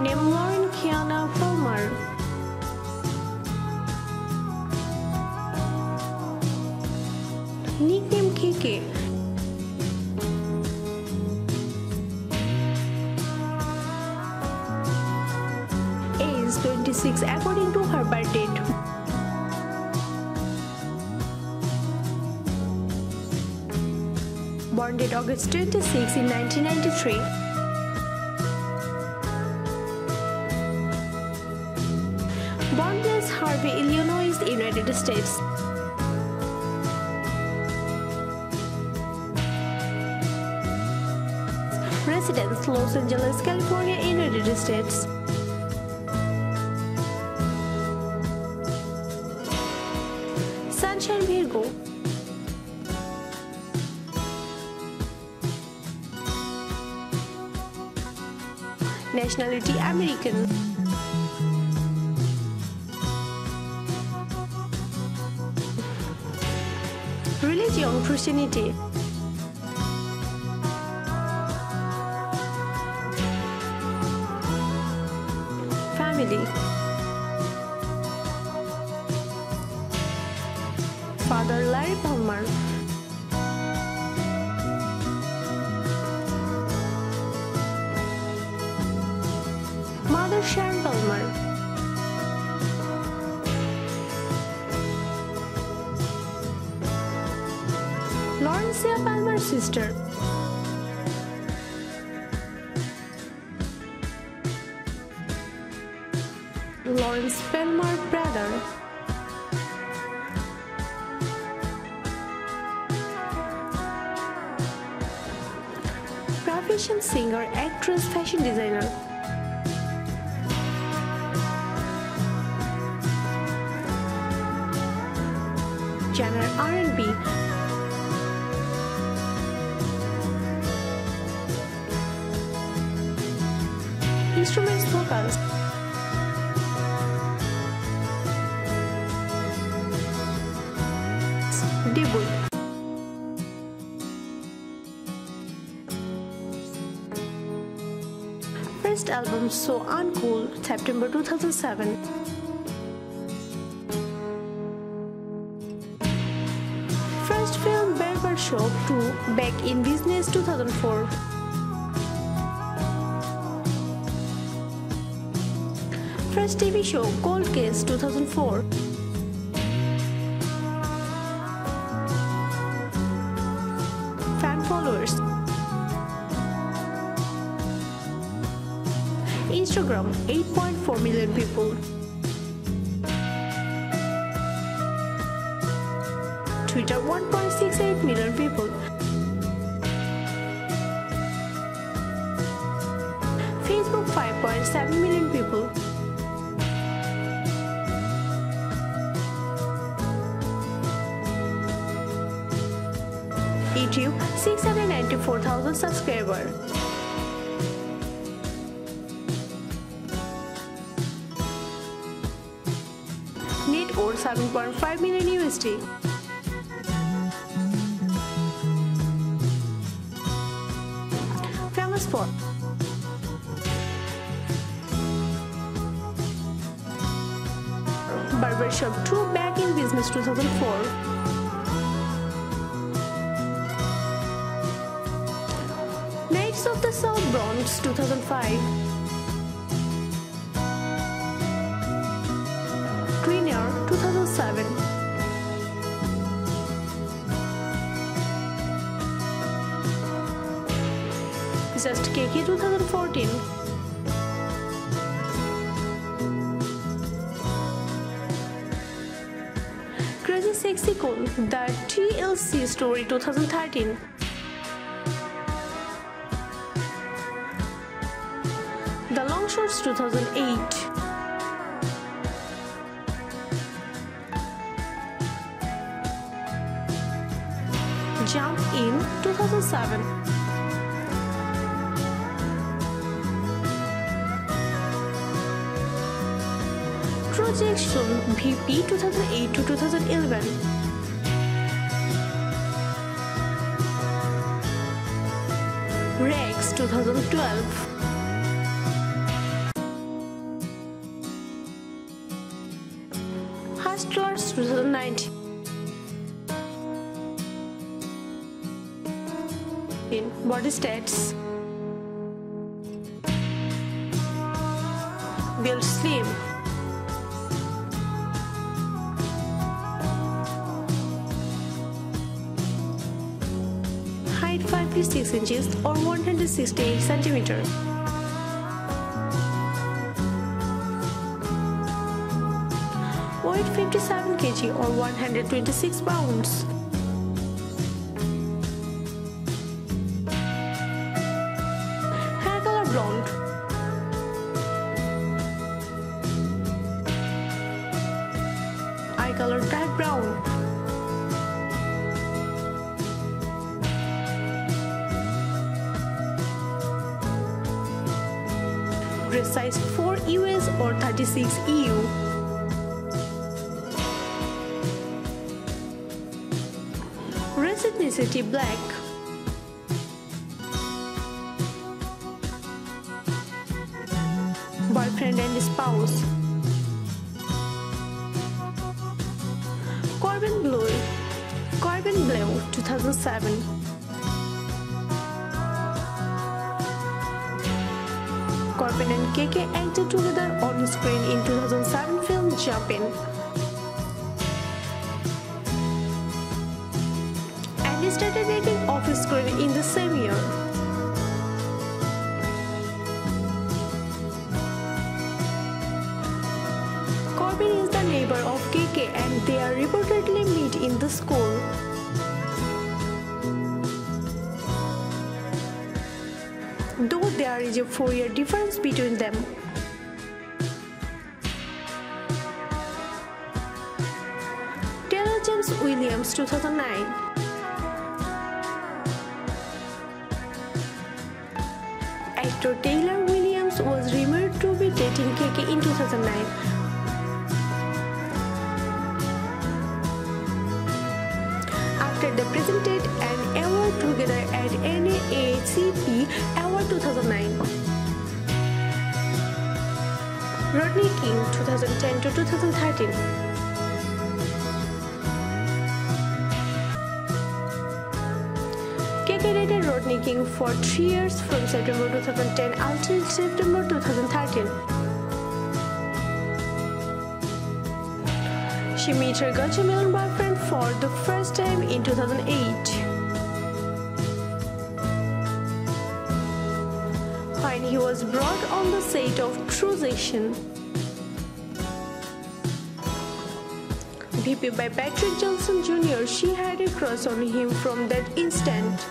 Name Lauren Kiana Palmer. Nickname Kiki. Age 26 according to her birth date. Born date August 26 in 1993. Born in Harvey, Illinois, United States. Residence Los Angeles, California, United States. Sunshine Virgo. Nationality American. Religion Christianity. Family. Father Larry Palmer. Mother Sharon Palmer. Laurencia Palmer's sister. Lawrence Palmer brother. Profession singer, actress, fashion designer. Genre R&B. Instruments vocals. Debut. First album So Uncool, September 2007. First film Barbershop 2, Back in Business 2004. First TV show Cold Case 2004. Fan followers. Instagram 8.4 million people. Twitter 1.68 million people. Facebook 5.7 million people. YouTube 694,000 subscribers. Net worth 7.5 million USD. Famous for Barbershop 2, Back in Business 2004. Knights of the South Bronx 2005. Clean Air 2007. Just KK 2014. Crazy Sexy Cool, The TLC Story 2013. The Longshots 2008. Jump In 2007. Projection VP 2008 to 2011. Rex 2012. Hustlers 2019. Body stats: build slim, height 5 feet 6 inches or 168 centimeters. Weight 57 kg or 126 pounds. Hair color blonde. Eye color dark brown. Dress size 4 US or 36 EU. Race ethnicity black. Boyfriend and spouse. Corbin Bleu 2007. Corbin and KK acted together on screen in 2007 film Jumpin'. And they started dating off screen in the same year. Corbin is the neighbor of KK and they are reportedly meet in the school. Though there is a 4-year difference between them. Taylor James Williams 2009. Actor Taylor Williams was rumored to be dating KK in 2009. After they presented an award together at NAACP Award 2009. Rodney King 2010 to 2013. KK dated Rodney King for 3 years from September 2010 until September 2013. She met her Guatemalan boyfriend for the first time in 2008. When he was brought on the set of Truezition. VP by Patrick Johnson Jr., she had a crush on him from that instant.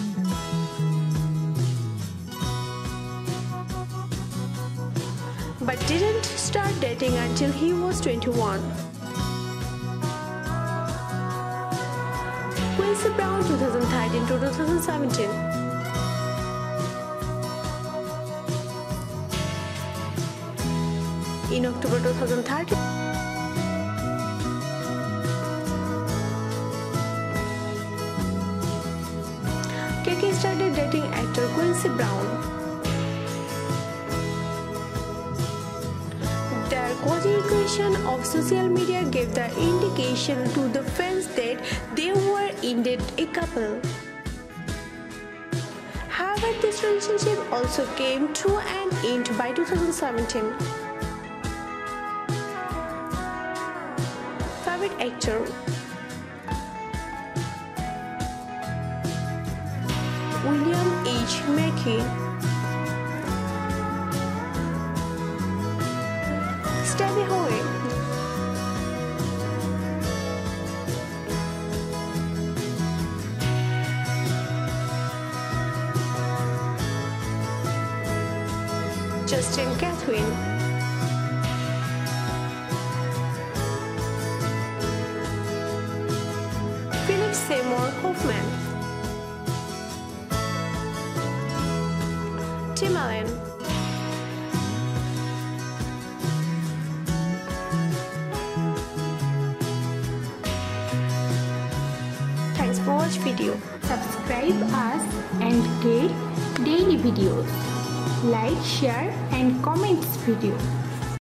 But didn't start dating until he was 21. Quincy Brown 2013 to 2017. In October 2013, KK started dating actor Quincy Brown. Their cozy equation of social media gave the indication to the fans that they were indeed a couple. However, this relationship also came to an end by 2017. Favorite actor: William H. Mackey. Stevie Howe. Justin Catherine. Philip Seymour Hoffman. Tim Allen. Thanks for watching video. Subscribe us and get daily videos. Like, share and comment this video.